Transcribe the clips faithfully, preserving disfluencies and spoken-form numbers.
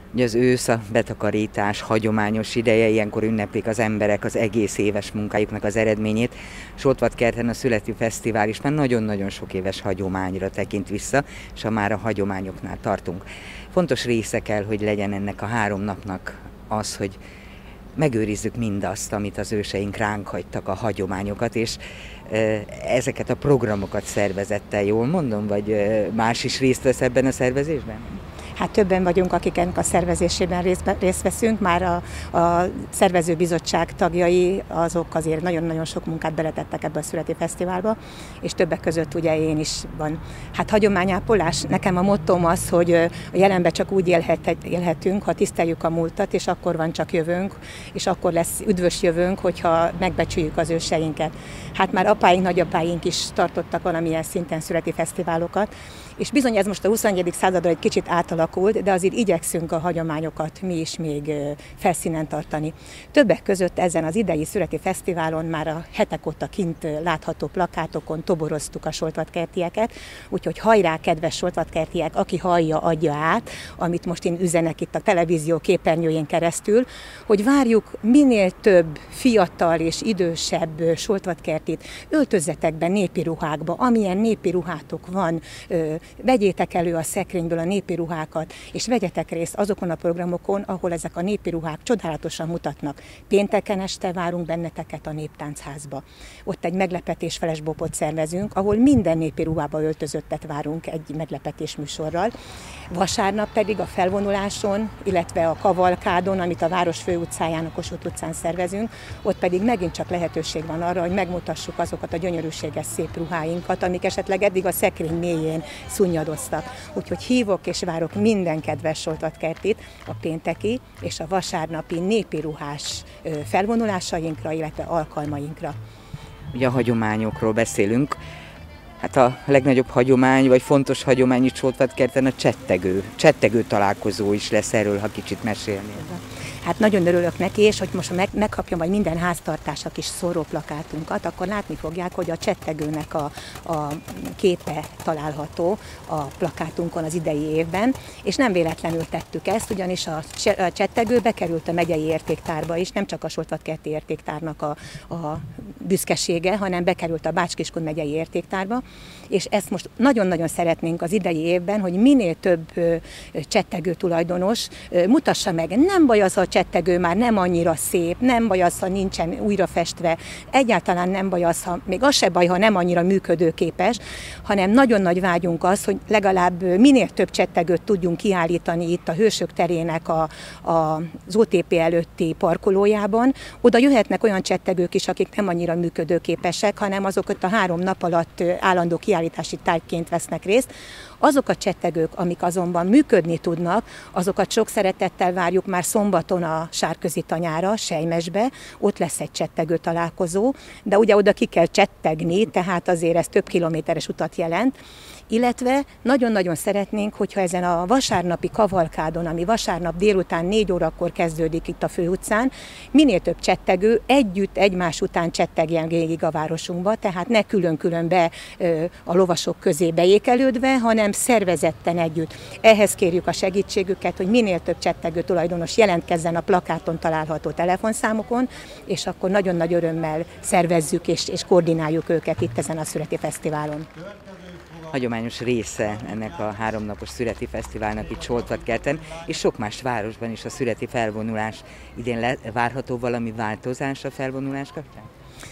Ugye az ősz, a betakarítás hagyományos ideje, ilyenkor ünneplik az emberek az egész éves munkájuknak az eredményét. Soltvatkerten a Születi Fesztivál is már nagyon-nagyon sok éves hagyományra tekint vissza, és ha már a hagyományoknál tartunk. Fontos része kell, hogy legyen ennek a három napnak az, hogy megőrizzük mindazt, amit az őseink ránk hagytak, a hagyományokat, és ezeket a programokat szervezette, jól mondom, vagy más is részt vesz ebben a szervezésben? Hát többen vagyunk, akik ennek a szervezésében részt, részt veszünk, már a, a szervezőbizottság tagjai, azok azért nagyon-nagyon sok munkát beletettek ebbe a Születi Fesztiválba, és többek között ugye én is van. Hát hagyományápolás, nekem a mottóm az, hogy a jelenben csak úgy élhet, élhetünk, ha tiszteljük a múltat, és akkor van csak jövőnk, és akkor lesz üdvös jövőnk, hogyha megbecsüljük az őseinket. Hát már apáink, nagyapáink is tartottak valamilyen szinten születi fesztiválokat, és bizony ez most a huszonegyedik századra egy kicsit átalakult, de azért igyekszünk a hagyományokat mi is még felszínen tartani. Többek között ezen az idei születi fesztiválon már a hetek óta kint látható plakátokon toboroztuk a soltvatkertieket, úgyhogy hajrá, kedves soltvatkertiek, aki hallja, adja át, amit most én üzenek itt a televízió képernyőjén keresztül, hogy várjuk minél több fiatal és idősebb soltvatkertit, öltözzetek be népi ruhákba, amilyen népi ruhátok van, vegyétek elő a szekrényből a népi ruhákat, és vegyetek részt azokon a programokon, ahol ezek a népi ruhák csodálatosan mutatnak. Pénteken este várunk benneteket a Néptáncházba. Ott egy meglepetés felesbopot szervezünk, ahol minden népi ruhába öltözöttet várunk egy meglepetés műsorral. Vasárnap pedig a felvonuláson, illetve a kavalkádon, amit a város főutcáján, a Kossuth utcán szervezünk, ott pedig megint csak lehetőség van arra, hogy megmutassuk azokat a gyönyörűséges szép ruháinkat, amik esetleg eddig a szekrény mélyén szunnyadoztak. Úgyhogy hívok és várok minden kedves soltvatkertit a pénteki és a vasárnapi népi ruhás felvonulásainkra, illetve alkalmainkra. Ugye a hagyományokról beszélünk. Hát a legnagyobb hagyomány, vagy fontos hagyomány itt Soltvatkerten a csettegő. Csettegő találkozó is lesz, erről, ha kicsit mesélnél. Hát nagyon örülök neki, és hogy most meg, megkapja majd minden háztartás a kis szóróplakátunkat, akkor látni fogják, hogy a csettegőnek a, a képe található a plakátunkon az idei évben, és nem véletlenül tettük ezt, ugyanis a csettegő bekerült a megyei értéktárba is, nem csak a Soltvatkerti értéktárnak a, a büszkesége, hanem bekerült a Bács-Kiskun megyei értéktárba, és ezt most nagyon-nagyon szeretnénk az idei évben, hogy minél több csettegő tulajdonos mutassa meg. Nem baj az, ha a csettegő már nem annyira szép, nem baj az, ha nincsen újrafestve, egyáltalán nem baj az, ha még az se baj, ha nem annyira működőképes, hanem nagyon nagy vágyunk az, hogy legalább minél több csettegőt tudjunk kiállítani itt a Hősök terének a, a, az o té pé előtti parkolójában. Oda jöhetnek olyan csettegők is, akik nem annyira működőképesek, hanem azokat a három nap alatt állandó kiállítási tárgyként vesznek részt. Azok a csettegők, amik azonban működni tudnak, azokat sok szeretettel várjuk már szombaton a Sárközi tanyára, Sejmesbe, ott lesz egy csettegő találkozó, de ugye oda ki kell csettegni, tehát azért ez több kilométeres utat jelent, illetve nagyon-nagyon szeretnénk, hogyha ezen a vasárnapi kavalkádon, ami vasárnap délután négy órakor kezdődik itt a főutcán, minél több csettegő együtt egymás után csettegjen végig a városunkba, tehát ne külön-külön be a lovasok közé beékelődve, hanem szervezetten együtt. Ehhez kérjük a segítségüket, hogy minél több csettegő tulajdonos jelentkezzen a plakáton található telefonszámokon, és akkor nagyon nagy örömmel szervezzük és, és koordináljuk őket itt ezen a Születi Fesztiválon. Hagyományos része ennek a háromnapos Születi Fesztiválnak itt Soltvatkerten, és sok más városban is a születi felvonulás. Idén le, várható valami változás a felvonulás kapcsán?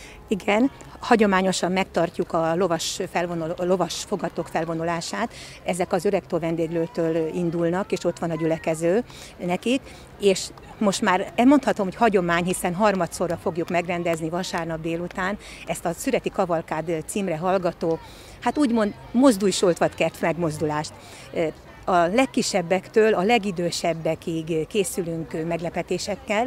Igen, hagyományosan megtartjuk a lovas, felvonul, a lovas fogatok felvonulását. Ezek az öregtó vendéglőtől indulnak, és ott van a gyülekező nekik, és most már mondhatom, hogy hagyomány, hiszen harmadszorra fogjuk megrendezni vasárnap délután ezt a Születi Kavalkád címre hallgató, hát úgymond mozdulj Soltvatkert megmozdulást. A legkisebbektől a legidősebbekig készülünk meglepetésekkel,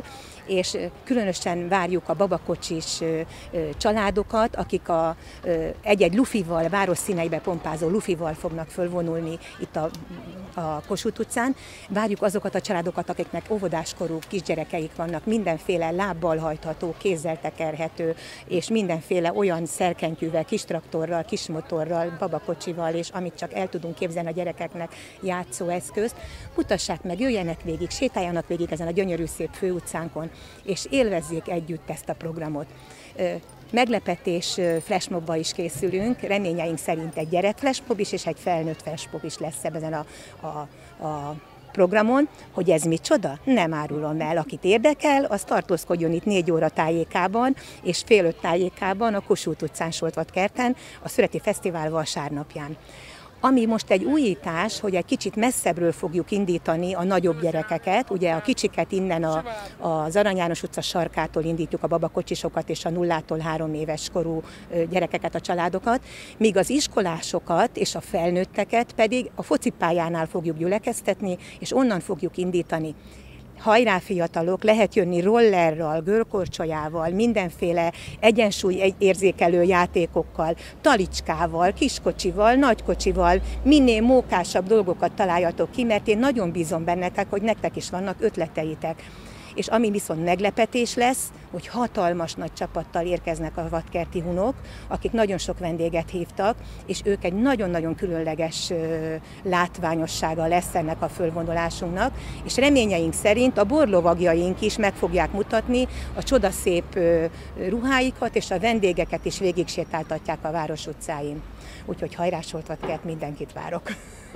és különösen várjuk a babakocsis családokat, akik a, egy-egy lufival, város színeibe pompázó lufival fognak fölvonulni itt a, a Kossuth utcán. Várjuk azokat a családokat, akiknek óvodáskorú kisgyerekeik vannak, mindenféle lábbal hajtható, kézzel tekerhető, és mindenféle olyan szerkentyűvel, kis traktorral, kis motorral, babakocsival, és amit csak el tudunk képzelni a gyerekeknek játszóeszközt. Mutassák meg, jöjjenek végig, sétáljanak végig ezen a gyönyörű szép főutcánkon, és élvezzék együtt ezt a programot. Meglepetés flashmobba is készülünk, reményeink szerint egy gyerek flashmob is, és egy felnőtt flashmob is lesz ezen a, a, a programon. Hogy ez micsoda? Nem árulom el. Akit érdekel, az tartózkodjon itt négy óra tájékában, és fél öt tájékában a Kossuth utcán, Soltvat-kerten, a Szüreti Fesztivál vasárnapján. Ami most egy újítás, hogy egy kicsit messzebbről fogjuk indítani a nagyobb gyerekeket, ugye a kicsiket innen a, az Arany János utca sarkától indítjuk a babakocsisokat és a nullától három éves korú gyerekeket, a családokat, míg az iskolásokat és a felnőtteket pedig a focipályánál fogjuk gyülekeztetni, és onnan fogjuk indítani. Hajrá fiatalok, lehet jönni rollerral, görkorcsolyával, mindenféle egyensúly érzékelő játékokkal, talicskával, kiskocsival, nagykocsival, minél mókásabb dolgokat találjatok ki, mert én nagyon bízom bennetek, hogy nektek is vannak ötleteitek. És ami viszont meglepetés lesz, hogy hatalmas nagy csapattal érkeznek a vadkerti hunok, akik nagyon sok vendéget hívtak, és ők egy nagyon-nagyon különleges látványossága lesz ennek a fölvonulásunknak, és reményeink szerint a borlovagjaink is meg fogják mutatni a csodaszép ruháikat, és a vendégeket is végig sétáltatják a város utcáin. Úgyhogy hajrá Soltvat-kert, mindenkit várok!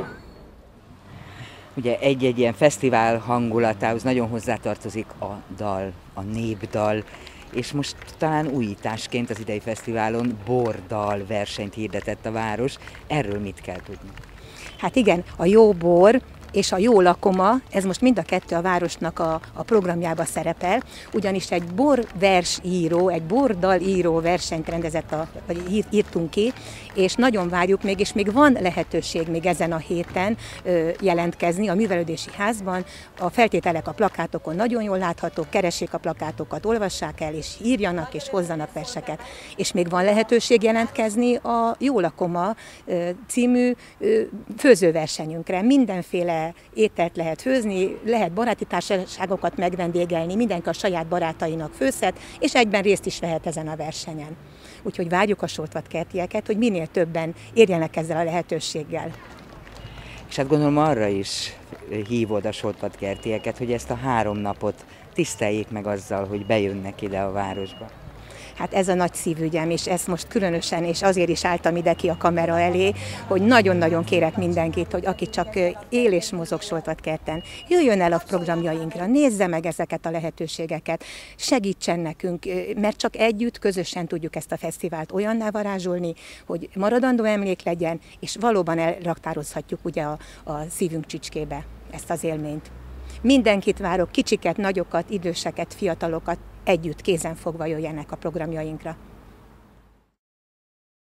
Ugye egy-egy ilyen fesztivál hangulatához nagyon hozzátartozik a dal, a népdal, és most talán újításként az idei fesztiválon bordal versenyt hirdetett a város. Erről mit kell tudni? Hát igen, a jó bor és a jó lakoma, ez most mind a kettő a városnak a, a programjába szerepel, ugyanis egy borversíró, egy bordalíró versenyt rendezett, a, vagy írtunk ki, és nagyon várjuk még, és még van lehetőség még ezen a héten ö, jelentkezni a Művelődési Házban. A feltételek a plakátokon nagyon jól láthatók, keressék a plakátokat, olvassák el, és írjanak, és hozzanak verseket. És még van lehetőség jelentkezni a Jó lakoma ö, című ö, főzőversenyünkre. Mindenféle ételt lehet főzni, lehet baráti társaságokat megvendégelni, mindenki a saját barátainak főzhet, és egyben részt is vehet ezen a versenyen. Úgyhogy várjuk a soltvatkertieket, hogy minél többen érjenek ezzel a lehetőséggel. És hát gondolom arra is hívod a soltvatkertieket, hogy ezt a három napot tiszteljék meg azzal, hogy bejönnek ide a városba. Hát ez a nagy szívügyem, és ezt most különösen, és azért is álltam ide ki a kamera elé, hogy nagyon-nagyon kérek mindenkit, hogy aki csak él és mozog Soltvat-kerten, jöjjön el a programjainkra, nézze meg ezeket a lehetőségeket, segítsen nekünk, mert csak együtt, közösen tudjuk ezt a fesztivált olyanná varázsolni, hogy maradandó emlék legyen, és valóban elraktározhatjuk ugye a, a szívünk csicskébe ezt az élményt. Mindenkit várok, kicsiket, nagyokat, időseket, fiatalokat, együtt kézenfogva jöjjenek a programjainkra.